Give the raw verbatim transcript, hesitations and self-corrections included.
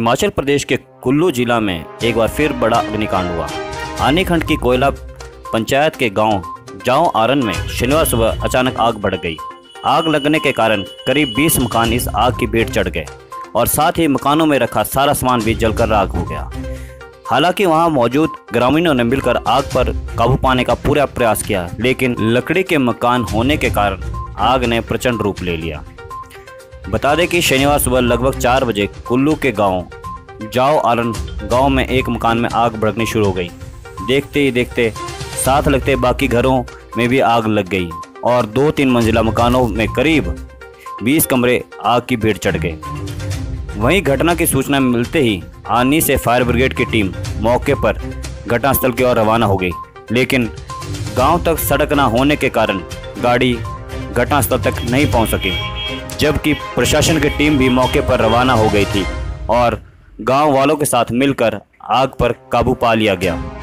हिमाचल प्रदेश के कुल्लू जिला में एक बार फिर बड़ा अग्निकांड हुआ। आनीखंड की कोयला पंचायत के गांव जाओ आरन में शनिवार सुबह अचानक आग बढ़ गई। आग लगने के कारण करीब बीस मकान इस आग की भेंट चढ़ गए और साथ ही मकानों में रखा सारा सामान भी जलकर राख हो गया। हालांकि वहां मौजूद ग्रामीणों ने मिलकर आग पर काबू पाने का पूरा प्रयास किया, लेकिन लकड़ी के मकान होने के कारण आग ने प्रचंड रूप ले लिया। बता दें कि शनिवार सुबह लगभग चार बजे कुल्लू के गांव जाओ आरन गांव में एक मकान में आग भड़कनी शुरू हो गई। देखते ही देखते साथ लगते बाकी घरों में भी आग लग गई और दो तीन मंजिला मकानों में करीब बीस कमरे आग की भेंट चढ़ गए। वहीं घटना की सूचना मिलते ही आनी से फायर ब्रिगेड की टीम मौके पर घटनास्थल की ओर रवाना हो गई, लेकिन गांव तक सड़क न होने के कारण गाड़ी घटनास्थल तक नहीं पहुंच सकी, जबकि प्रशासन की टीम भी मौके पर रवाना हो गई थी और गांव वालों के साथ मिलकर आग पर काबू पा लिया गया।